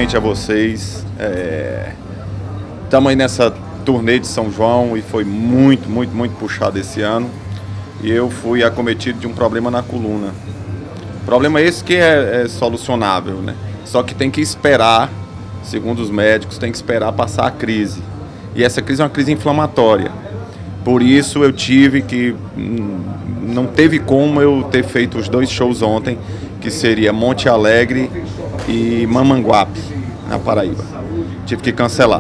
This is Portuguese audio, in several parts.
primeiramente a vocês. Estamos aí nessa turnê de São João e foi muito puxado esse ano. E eu fui acometido de um problema na coluna. Problema esse que é solucionável, né? Só que tem que esperar, segundo os médicos, tem que esperar passar a crise. E essa crise é uma crise inflamatória. Por isso eu tive que... Não teve como eu ter feito os 2 shows ontem, que seria Monte Alegre e Mamanguape, na Paraíba. Tive que cancelar.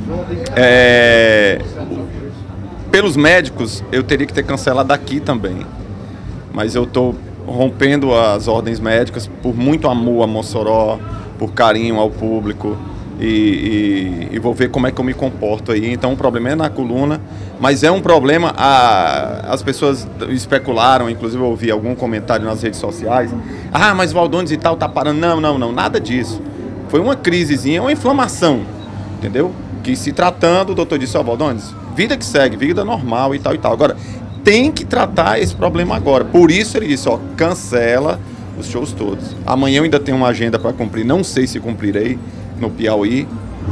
Pelos médicos, eu teria que ter cancelado aqui também. Mas eu estou rompendo as ordens médicas por muito amor a Mossoró, por carinho ao público. E vou ver como é que eu me comporto aí. Então o problema é na coluna, mas é um problema, as pessoas especularam, inclusive eu ouvi algum comentário nas redes sociais, mas Valdones e tal tá parando. Não, nada disso. Foi uma crisezinha, uma inflamação, entendeu? Que se tratando, o doutor disse, Valdones, vida que segue, vida normal e tal. Agora, tem que tratar esse problema agora. Por isso ele disse, cancela os shows todos. Amanhã eu ainda tenho uma agenda para cumprir, não sei se cumprirei, no Piauí,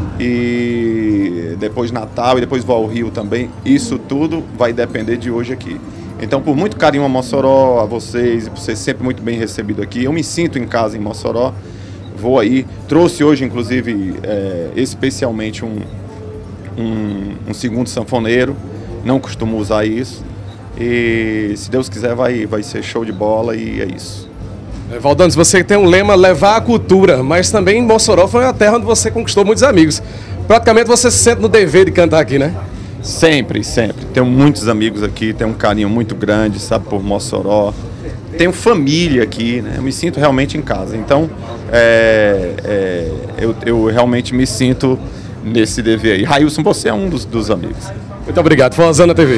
e depois Natal, e depois vou ao Rio também. Isso tudo vai depender de hoje aqui. Então, por muito carinho a Mossoró, a vocês, e por ser sempre muito bem recebido aqui, eu me sinto em casa em Mossoró, vou aí. Trouxe hoje, inclusive, especialmente um segundo sanfoneiro, não costumo usar isso, e se Deus quiser vai ser show de bola, e é isso. Valdones, você tem um lema, levar a cultura, mas também Mossoró foi uma terra onde você conquistou muitos amigos. Praticamente você se sente no dever de cantar aqui, né? Sempre. Tenho muitos amigos aqui, tenho um carinho muito grande, sabe, por Mossoró. Tenho família aqui, né? Eu me sinto realmente em casa. Então, eu realmente me sinto nesse dever aí. Railson, você é um dos amigos. Muito obrigado. Forrozana TV.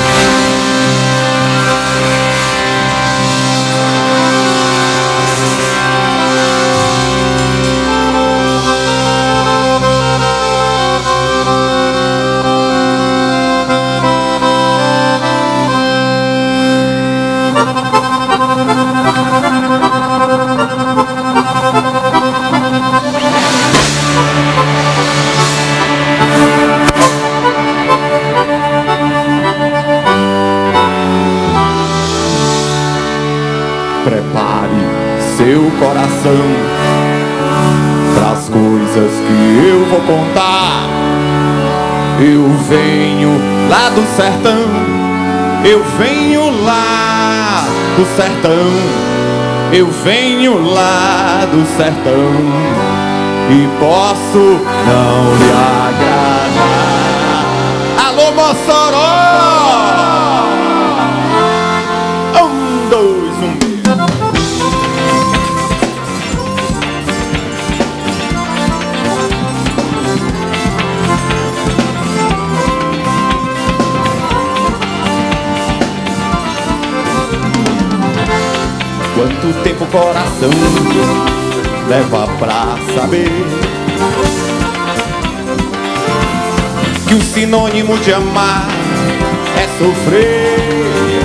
Seu coração pras coisas que eu vou contar. Eu venho lá do sertão, eu venho lá do sertão, eu venho lá do sertão e posso não lhe agradar. Alô, Mossoró! 1, 2, 1. Quanto tempo o coração leva pra saber que o sinônimo de amar é sofrer?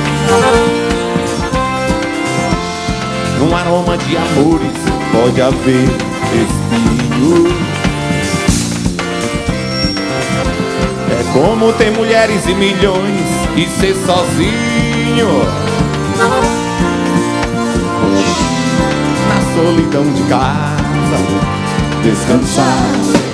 Num aroma de amores pode haver espinho. É como ter mulheres e milhões e ser sozinho na solidão de casa, descansar.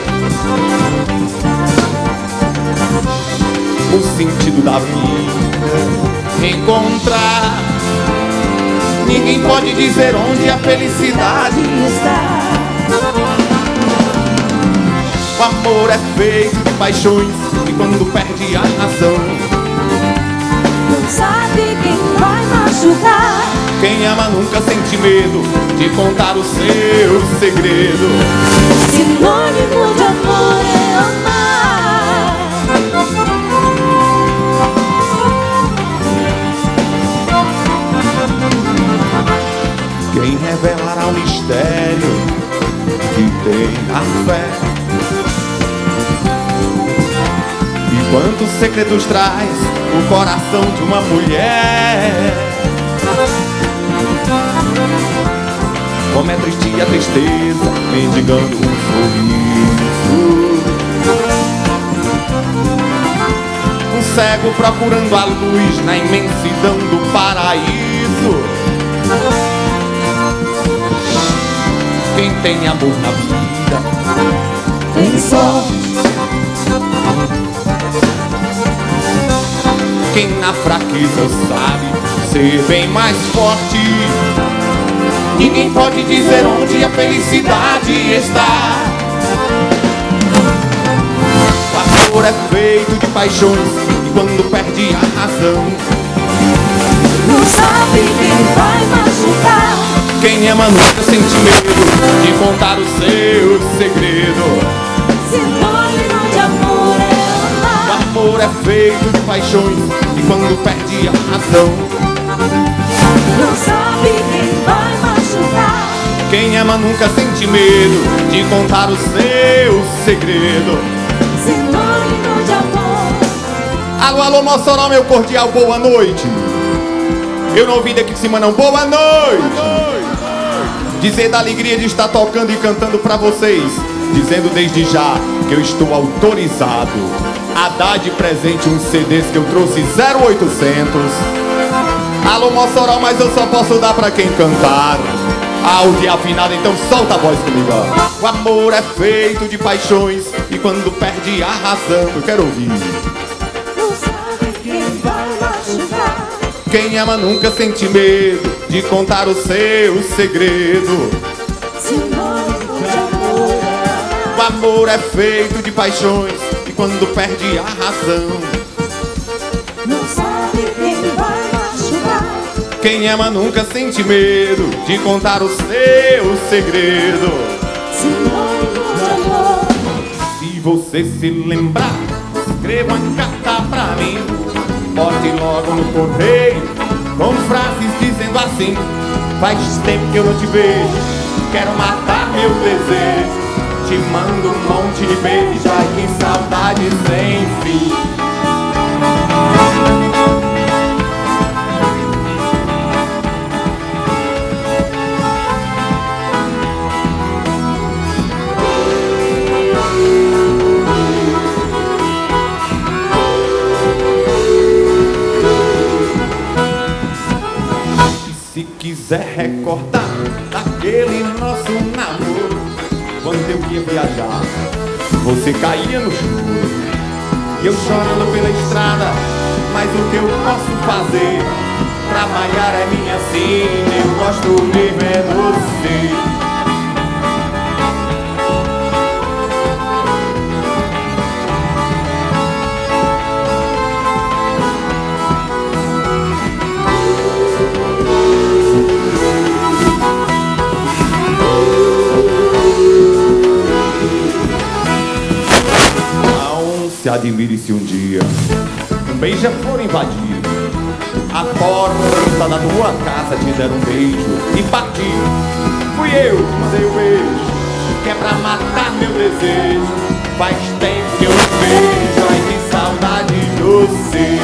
O sentido da vida encontrar. Ninguém pode dizer onde a felicidade está. O amor é feito de paixões e quando perde a razão, não sabe quem vai machucar. Quem ama nunca sente medo de contar o seu segredo. Sinônimo de amor é amar. Quem revelará o mistério que tem a fé? E quantos segredos traz o coração de uma mulher? como é triste a tristeza, mendigando um sorriso. Um cego procurando a luz na imensidão do paraíso. Quem tem amor na vida tem sorte. Quem na fraqueza sabe ser bem mais forte. Ninguém pode dizer onde a felicidade está. O amor é feito de paixões e quando perde a razão, Não sabe quem vai machucar. quem ama nunca sente medo de contar o seu segredo. Sinônimo de amor é O amar. amor é feito de paixões e quando perde a razão, Não sabe quem vai machucar. quem ama nunca sente medo de contar o seu segredo. Sinônimo de amor. Alô, alô, Mossoró, meu cordial, boa noite. Eu não ouvi daqui de cima não, boa noite. Dizer da alegria de estar tocando e cantando pra vocês, dizendo desde já que eu estou autorizado a dar de presente uns CDs que eu trouxe 0800. Alô, Mossoró, mas eu só posso dar pra quem cantar. Áudio afinado, então solta a voz comigo, ó. O amor é feito de paixões e quando perde a razão, eu quero ouvir. Não sabe quem vai machucar. Quem ama nunca sente medo de contar o seu segredo. Sinônimo de amor é O amor é feito de paixões e quando perde a razão, Não sabe quem vai machucar. quem ama nunca sente medo de contar o seu segredo. Sinônimo de amor. Se você se lembrar, escreva uma carta pra mim. Bote logo no correio com frases dizendo assim: faz tempo que eu não te vejo, quero matar meu desejo. Te mando um monte de beijos, ai que saudade sem fim. Se quiser recordar daquele nosso namoro, quando eu ia viajar, você caía no choro e eu chorando pela estrada. Mas o que eu posso fazer? Trabalhar é minha sina, eu gosto mesmo é você. Se admire se um dia um beija-flor invadir a porta da tua casa, te der um beijo e partir. Fui eu que mandei o beijo, que é pra matar meu desejo. Faz tempo que eu não vejo, ai que saudade de você.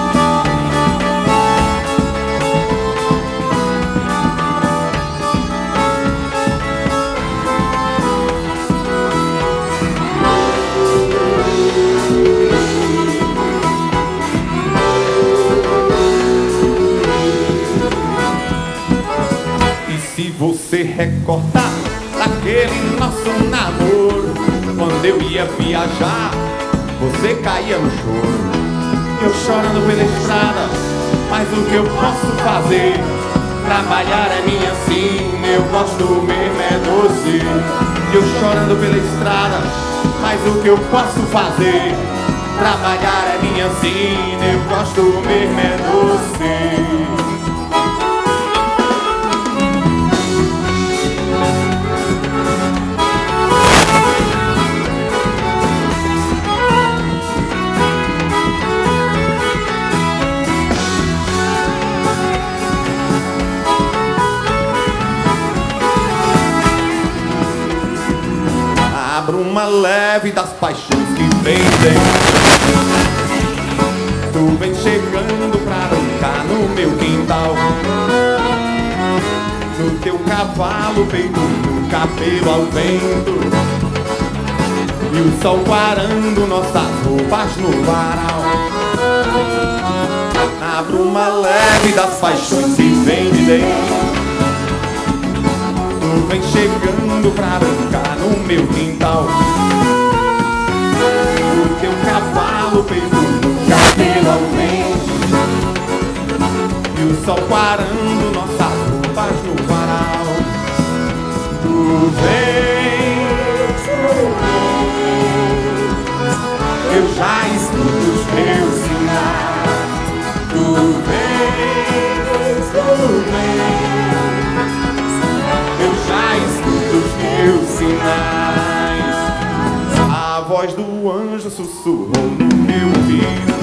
Você recordar daquele nosso namoro, quando eu ia viajar, você caía no choro, eu chorando pela estrada. Mas o que eu posso fazer? Trabalhar é minha sina, eu gosto mesmo é doce. Eu chorando pela estrada, mas o que eu posso fazer? Trabalhar é minha sina, eu gosto mesmo é doce. Abra uma leve das paixões que vem dentro. Tu vem chegando pra brincar no meu quintal. No teu cavalo feito no cabelo ao vento, e o sol quarando nossas roupas no varal. Na bruma leve das paixões que vem de dentro, tu vem chegando pra brincar no meu quintal. O teu cavalo feito no cabelo ao vento, e o sol quarando nossas roupas no varal. Tu vens, eu já escuto os teus sinais. Tu vens, eu já escuto os teus sinais. A voz do anjo sussurrou no meu ouvido,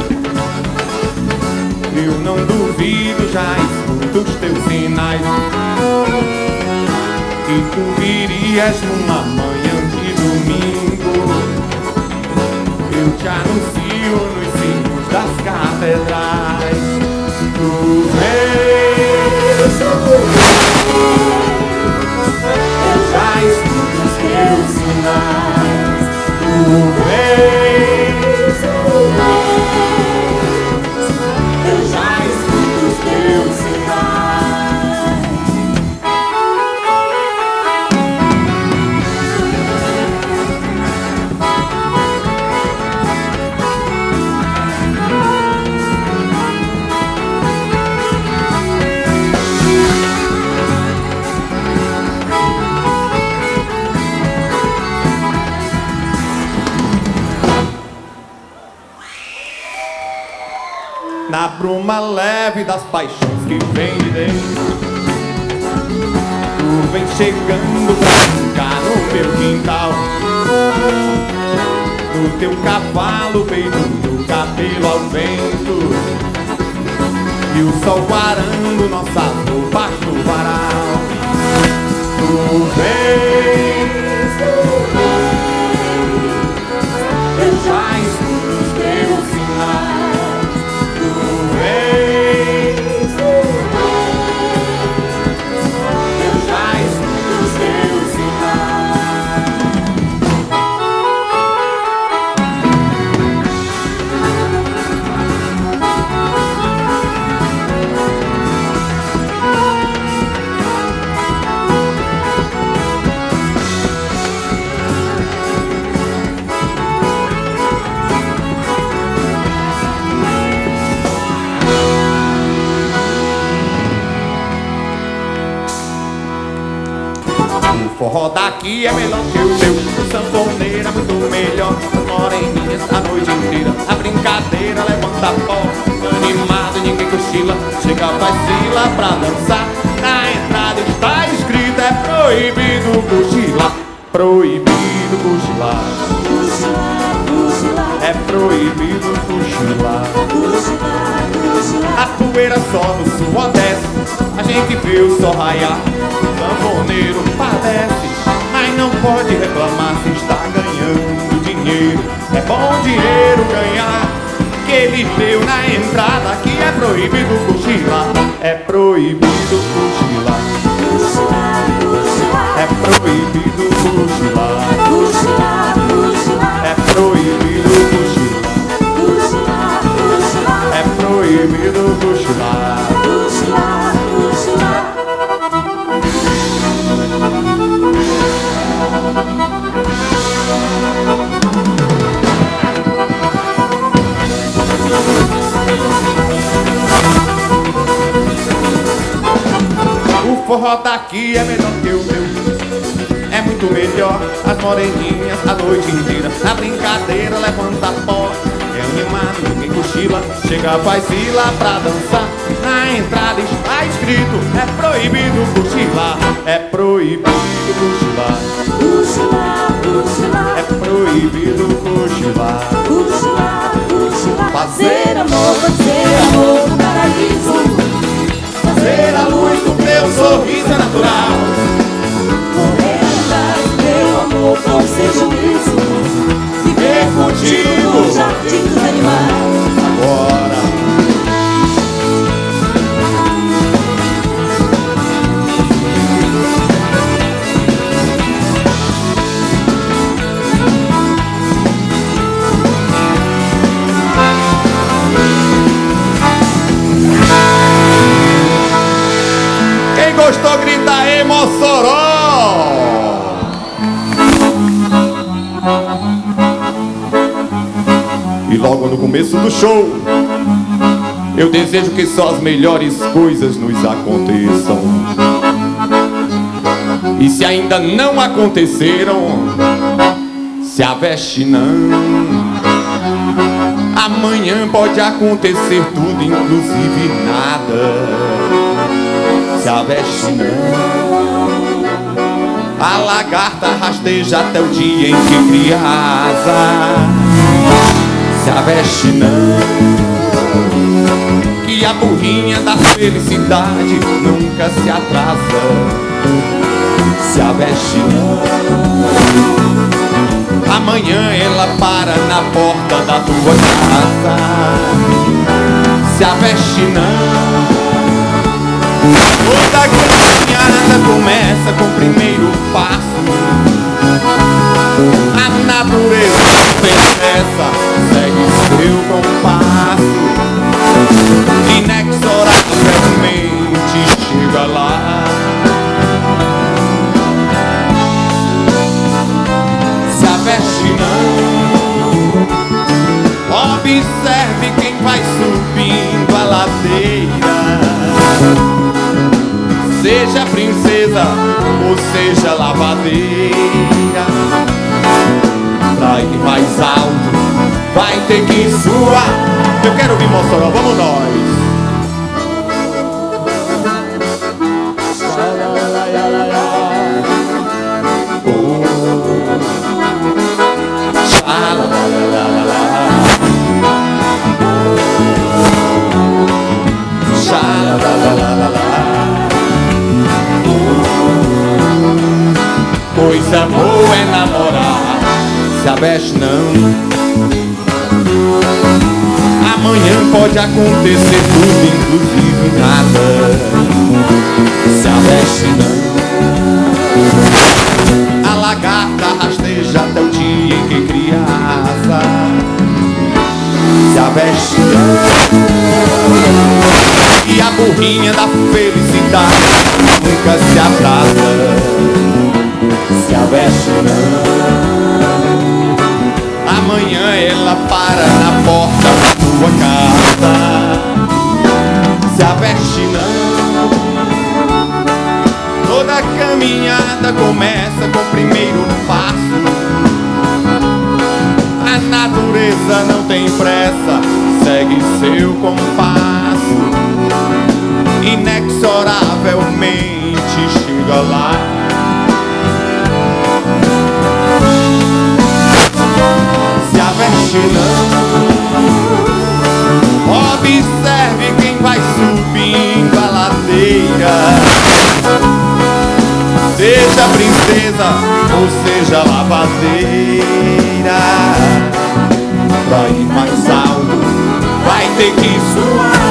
eu não duvido, já escuto os teus sinais. Que tu virias numa manhã de domingo, eu te anuncio nos sinos das catedrais. Tu vens, eu já escuto os teus sinais. Tu vens, eu já escuto os teus sinais. Na bruma leve das paixões que vem de dentro, tu vem chegando pra brincar no meu quintal. No teu cavalo feito no cabelo ao vento, e o sol quarando nossas roupas no varal. Tu vens, eu já escuto os teus sinais. Eu já escuto os teus sinais. O forró daqui é melhor que o teu, o sanfoneiro é muito melhor. As moreninhas a noite inteira, a brincadeira levanta pó. Animado, ninguém cochila, chega vacila pra dançar. Na entrada está escrito, é proibido cochilar. Proibido cochilar, é proibido cochilar. A poeira só no suor desce, a gente vê o sol raiar. O sanfoneiro padece, mas não pode reclamar se está ganhando dinheiro. É bom dinheiro ganhar, que ele deu na entrada, que é proibido cochilar. É proibido cochilar, é proibido cochilar, é proibido cochilar, é proibido cochilar. O forró daqui é melhor que o meu, é muito melhor. As moreninhas a noite inteira, a brincadeira levanta pó. É animado, ninguém cochila, chega vacila pra dançar. Na entrada está escrito, é proibido cochilar. É proibido cochilar, é proibido cochilar. Fazer amor no paraíso, Fazer a luz do teu sorriso é natural. correr atrás do teu amor com seu juízo, viver contigo no jardim dos animais. Agora Mossoró! E logo no começo do show, eu desejo que só as melhores coisas nos aconteçam. E se ainda não aconteceram, se aveste não. Amanhã pode acontecer tudo, inclusive nada. Se aveste não. A lagarta rasteja até o dia em que cria asa. Se aveste não. Que a burrinha da felicidade nunca se atrasa. Se aveste não. Amanhã ela para na porta da tua casa. Se aveste não. Toda caminhada começa com o primeiro passo. A natureza não tem pressa, segue seu compasso. Inexoravelmente chega lá. Se aveste não. Observe quem vai subindo a ladeira. Seja princesa ou seja lavadeira, pra ir mais alto vai ter que suar. Eu quero ouvir Mossoró, vamos nós. Coisa boa é namorar, se aveste não. Amanhã pode acontecer tudo, inclusive nada. Se aveste não. A lagarta rasteja até o dia em que cria asa. Se aveste não. E a burrinha da felicidade nunca se atrasa. Se aveste não. Amanhã ela para na porta da tua casa. Se aveste não. Toda caminhada começa com o primeiro passo. A natureza não tem pressa, segue seu compasso. Inexoravelmente chega lá. Se aveste não. Observe quem vai subindo a ladeira. Seja princesa ou seja lavadeira, pra ir mais alto vai ter que suar.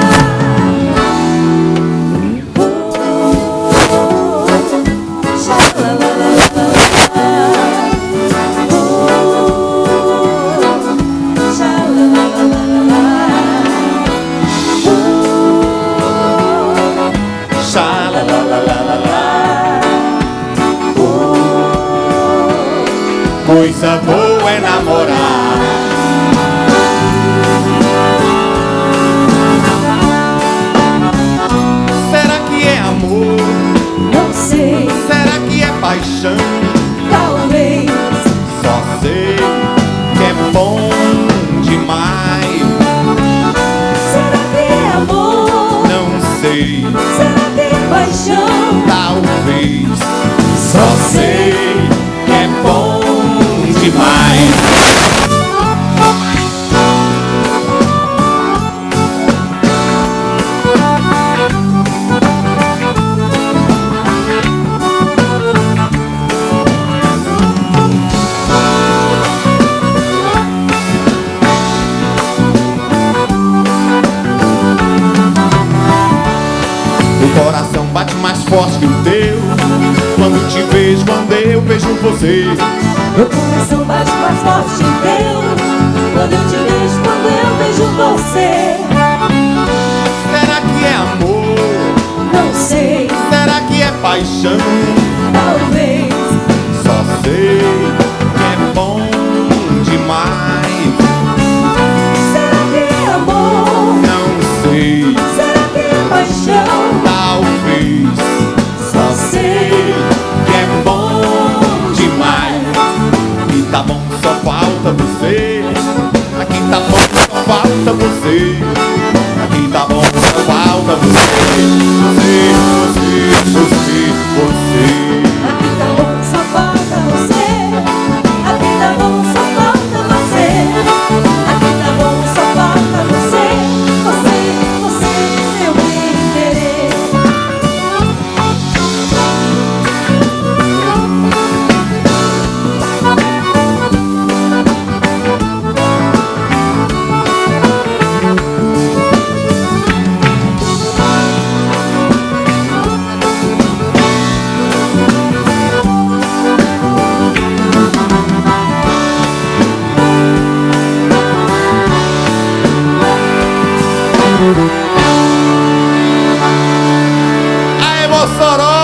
Coisa boa é namorar. Será que é amor? Não sei. Será que é paixão? Talvez. Só sei que é bom demais. Será que é amor? Não sei. Será que é paixão? Talvez. Só sei que é bom demais. O coração bate mais forte que o teu quando te vejo, quando eu vejo você. Meu coração bate mais forte que o teu quando eu te vejo, quando eu vejo você. Será que é amor? Não sei. Será que é paixão. Talvez Só sei que é bom demais. será que é amor? Não sei, Será que é paixão? talvez. Só sei que é bom demais. Aqui tá bom, só falta você. Aqui tá bom, só falta você. Aqui tá bom, só falta você. Você. Aqui tá bom, só falta você. Aqui tá bom, só falta você. Aqui tá bom, só falta você. Você, meu bem querer. Aê, Mossoró!